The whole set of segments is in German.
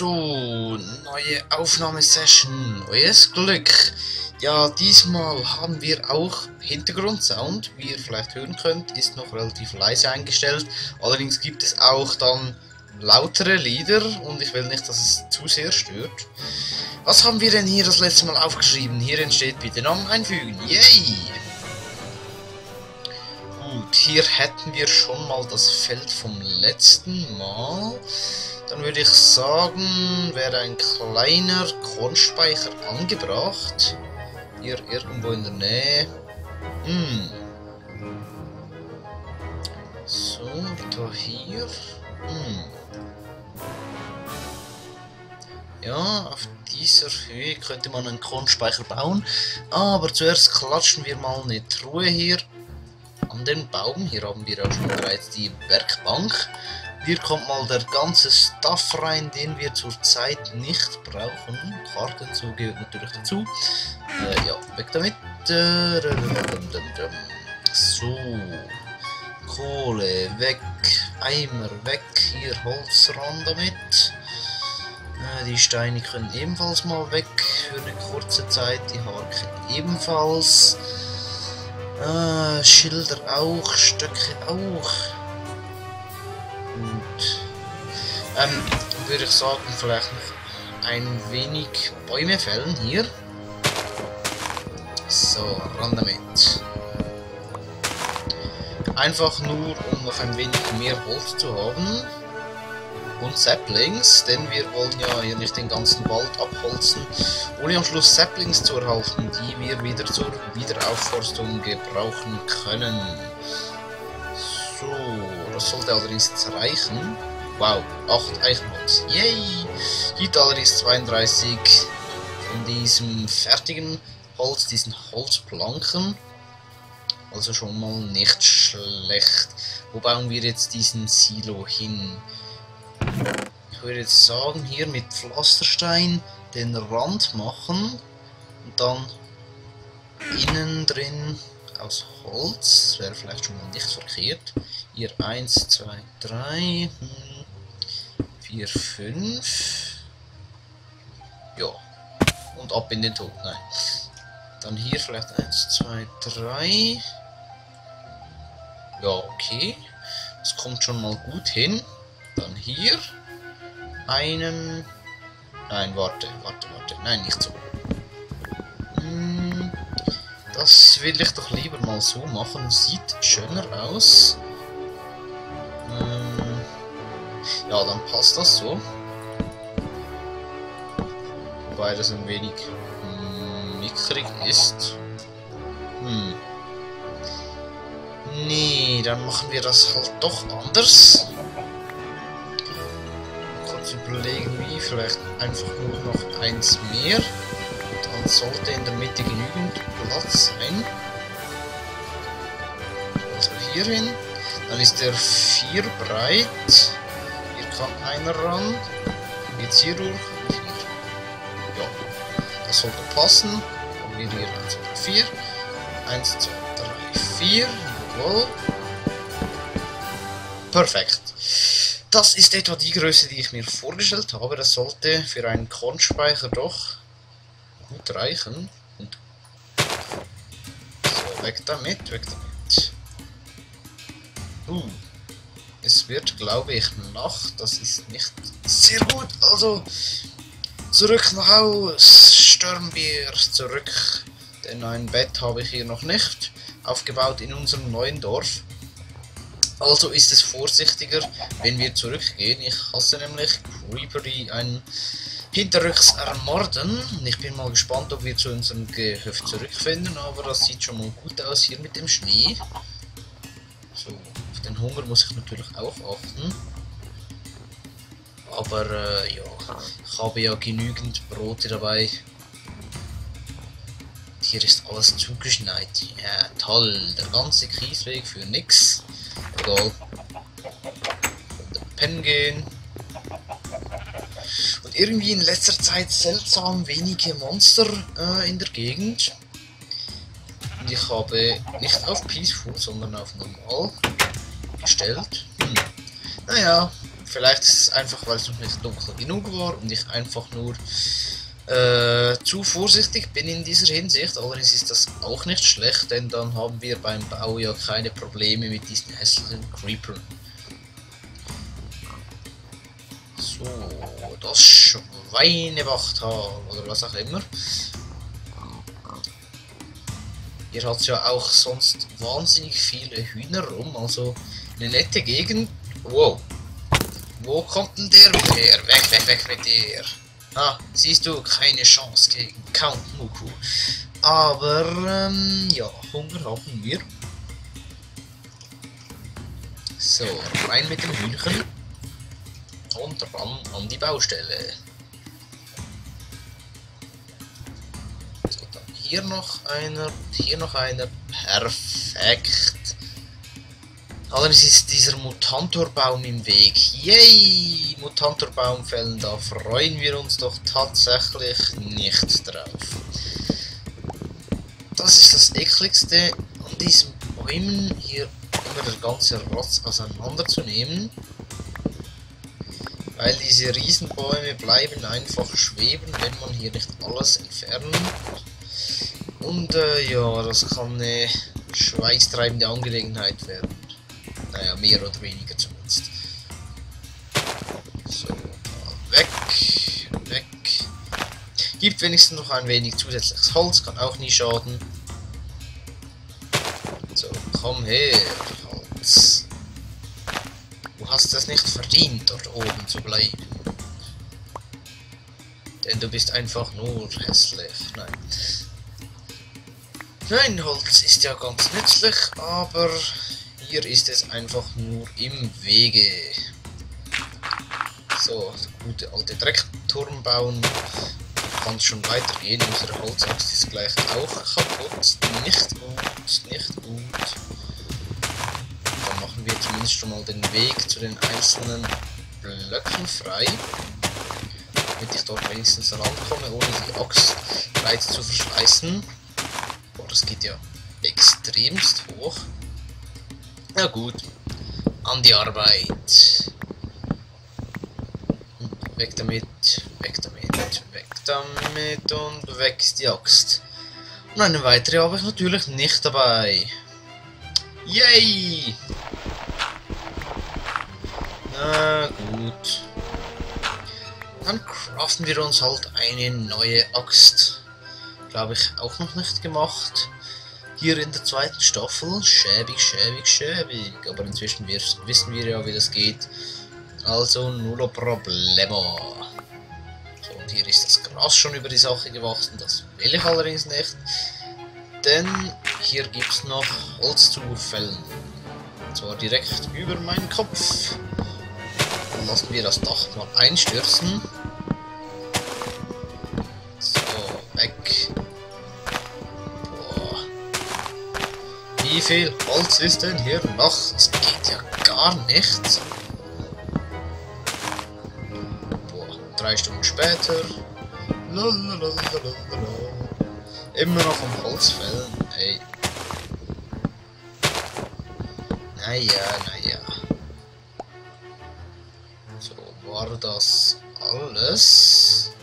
So, neue Aufnahmesession, neues Glück. Ja, diesmal haben wir auch Hintergrundsound, wie ihr vielleicht hören könnt, ist noch relativ leise eingestellt. Allerdings gibt es auch dann lautere Lieder und ich will nicht, dass es zu sehr stört. Was haben wir denn hier das letzte Mal aufgeschrieben? Hier entsteht bitte Namen einfügen. Yay! Gut, hier hätten wir schon mal das Feld vom letzten Mal. Dann würde ich sagen, wäre ein kleiner Kornspeicher angebracht. Hier irgendwo in der Nähe. So, da hier. Ja, auf dieser Höhe könnte man einen Kornspeicher bauen. Aber zuerst klatschen wir mal eine Truhe hier an den Baum. Hier haben wir auch schon bereits die Werkbank. Hier kommt mal der ganze Stuff rein, den wir zurzeit nicht brauchen. Kartenzug gehört natürlich dazu. Ja, weg damit. So. Kohle weg. Eimer weg. Hier Holz ran damit. Die Steine können ebenfalls mal weg. Für eine kurze Zeit. Die Harke ebenfalls. Schilder auch. Stöcke auch. Und würde ich sagen, vielleicht noch ein wenig Bäume fällen hier. So, ran damit. Einfach nur, um noch ein wenig mehr Holz zu haben. Und Saplings, denn wir wollen ja hier nicht den ganzen Wald abholzen, ohne am Schluss Saplings zu erhalten, die wir wieder zur Wiederaufforstung gebrauchen können. So, das sollte allerdings jetzt reichen. Wow, 8 Eichenholz. Yay! Gibt allerdings 32 von diesem fertigen Holz, diesen Holzplanken. Also schon mal nicht schlecht. Wo bauen wir jetzt diesen Silo hin? Ich würde jetzt sagen, hier mit Pflasterstein den Rand machen und dann innen drin aus Holz, wäre vielleicht schon mal nicht verkehrt. Hier 1, 2, 3, 4, 5. Ja. Und ab in den Tod. Nein. Dann hier vielleicht 1, 2, 3. Ja, okay. Das kommt schon mal gut hin. Dann hier einen. Nein, warte. Nein, nicht so. Das will ich doch lieber mal so machen. Sieht schöner aus. Ja, dann passt das so. Wobei das ein wenig mickrig ist. Nee, dann machen wir das halt doch anders. Kurz überlegen, wie. Vielleicht einfach nur noch eins mehr. Dann sollte in der Mitte genügend Platz sein. Also hier hin. Dann ist der 4 breit. Hier kann einer ran. Jetzt hier durch. Und hier. Ja. Das sollte passen. Haben wir hier 1, 2, 4. 1, 2, 3, 4. Jawohl. Perfekt. Das ist etwa die Größe, die ich mir vorgestellt habe. Das sollte für einen Kornspeicher doch gut reichen. Und so, weg damit. Es wird, glaube ich, Nacht. Das ist nicht sehr gut. Also, zurück nach Haus. Stürmen wir zurück. Denn ein Bett habe ich hier noch nicht aufgebaut in unserem neuen Dorf. Also ist es vorsichtiger, wenn wir zurückgehen. Ich hasse nämlich Creeper, die einen hinterrücks ermorden. Und ich bin mal gespannt, ob wir zu unserem Gehöft zurückfinden. Aber das sieht schon mal gut aus hier mit dem Schnee. So, auf den Hunger muss ich natürlich auch achten. Aber ja, ich habe ja genügend Brote dabei. Hier ist alles zugeschneit. Ja, toll. Der ganze Kiesweg für nix. Egal. Pennen gehen. Und irgendwie in letzter Zeit seltsam wenige Monster in der Gegend. Und ich habe nicht auf Peaceful, sondern auf Normal gestellt. Naja, Vielleicht ist es einfach, weil es noch nicht dunkel genug war und ich einfach nur zu vorsichtig bin in dieser Hinsicht. Allerdings ist das auch nicht schlecht, denn dann haben wir beim Bau ja keine Probleme mit diesen hässlichen Creepern. So, das Schweinebachtal oder was auch immer. Hier hat es ja auch sonst wahnsinnig viele Hühner rum, also eine nette Gegend. Wow, wo kommt denn der wieder her? Weg, weg, weg mit dir. Ah, siehst du, keine Chance gegen Count Muku. Aber, ja, Hunger haben wir. So, rein mit dem Hühnchen. Und ran an die Baustelle. So, dann hier noch einer und hier noch einer. Perfekt. Allerdings ist dieser Mutantorbaum im Weg. Yay! Mutantorbaum fällen, da freuen wir uns doch tatsächlich nicht drauf. Das ist das Ekligste an diesen Bäumen, hier immer der ganze Rotz auseinanderzunehmen. Weil diese Riesenbäume bleiben einfach schweben, wenn man hier nicht alles entfernt. Und ja, das kann eine schweißtreibende Angelegenheit werden. Naja, mehr oder weniger zumindest. So, da weg, weg. Gibt wenigstens noch ein wenig zusätzliches Holz, kann auch nie schaden. So, komm her, Holz. Du hast es nicht verdient, dort oben zu bleiben. Denn du bist einfach nur hässlich. Nein. Nein, Holz ist ja ganz nützlich, aber hier ist es einfach nur im Wege. So, der gute alte Dreckturm bauen. Kann schon weitergehen. Unsere Holzaxt ist gleich auch kaputt. Nicht gut, nicht gut. Dann machen wir zumindest schon mal den Weg zu den einzelnen Blöcken frei. Damit ich dort wenigstens rankomme, ohne die Axt breit zu verschleißen. Boah, das geht ja extremst hoch. Na gut, an die Arbeit. Weg damit, weg damit, weg damit und weg ist die Axt. Und eine weitere habe ich natürlich nicht dabei. Yay! Na gut. Dann craften wir uns halt eine neue Axt. Glaube ich auch noch nicht gemacht. Hier in der zweiten Staffel. Schäbig, schäbig, schäbig. Aber inzwischen wissen wir ja, wie das geht. Also nullo problemo. So, und hier ist das Gras schon über die Sache gewachsen. Das will ich allerdings nicht. Denn hier gibt es noch Holz zu fällen. Und zwar direkt über meinen Kopf. Dann lassen wir das Dach mal einstürzen. So, weg. Wie viel Holz ist denn hier noch? Das geht ja gar nicht. Boah, 3 Stunden später. Lalalala. Immer noch am Holz fällen. Ey. Naja, naja. So, war das alles?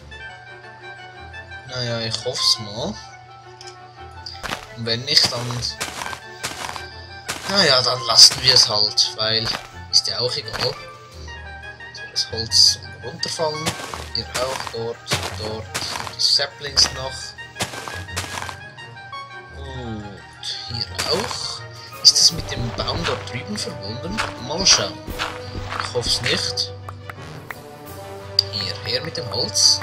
Naja, ich hoffe es mal. Und wenn nicht, dann... Naja, dann lassen wir es halt, weil ist ja auch egal. So, das Holz soll runterfallen. Hier auch, dort, dort. Die Saplings noch. Gut, hier auch. Ist es mit dem Baum dort drüben verbunden? Mal schauen. Ich hoffe es nicht. Hierher mit dem Holz.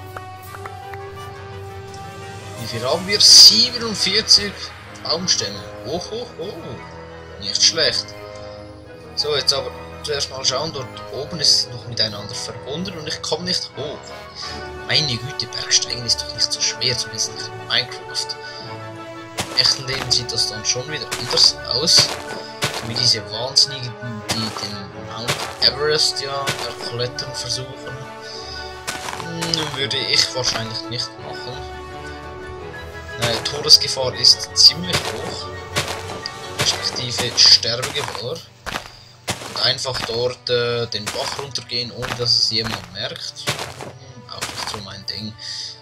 Wie viel haben wir? 47 Baumstämme. Oh, oh, oh. Nicht schlecht. So, jetzt aber zuerst mal schauen. Dort oben ist es noch miteinander verbunden und ich komme nicht hoch. Meine Güte, Bergsteigen ist doch nicht so schwer, zumindest nicht in Minecraft. Im echten Leben sieht das dann schon wieder anders aus. Wie diese Wahnsinnigen, die den Mount Everest ja erklettern versuchen. Würde ich wahrscheinlich nicht machen. Nein, Todesgefahr ist ziemlich hoch. Respektive Sterbegefahr. Und einfach dort den Bach runtergehen, ohne dass es jemand merkt. Auch nicht so mein Ding.